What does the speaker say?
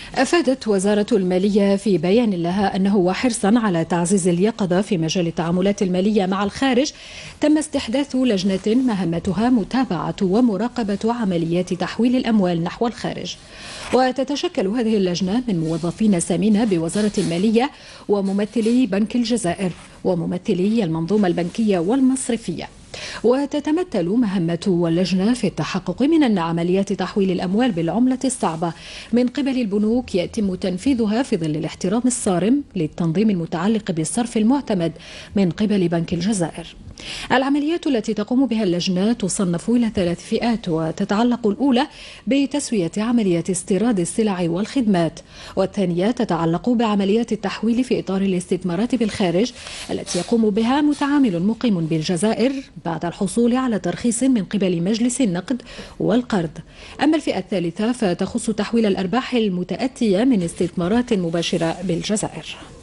أفادت وزارة المالية في بيان لها أنه وحرصا على تعزيز اليقظة في مجال التعاملات المالية مع الخارج تم استحداث لجنة مهمتها متابعة ومراقبة عمليات تحويل الأموال نحو الخارج. وتتشكل هذه اللجنة من موظفين سامين بوزارة المالية وممثلي بنك الجزائر وممثلي المنظومة البنكية والمصرفية. وتتمثل مهمة اللجنة في التحقق من أن عمليات تحويل الأموال بالعملة الصعبة من قبل البنوك يتم تنفيذها في ظل الاحترام الصارم للتنظيم المتعلق بالصرف المعتمد من قبل بنك الجزائر. العمليات التي تقوم بها اللجنة تصنف إلى 3 فئات، وتتعلق الأولى بتسوية عمليات استيراد السلع والخدمات، والثانية تتعلق بعمليات التحويل في إطار الاستثمارات بالخارج التي يقوم بها متعامل مقيم بالجزائر بعد الحصول على ترخيص من قبل مجلس النقد والقرض. أما الفئة الثالثة فتخص تحويل الأرباح المتأتية من استثمارات مباشرة بالجزائر.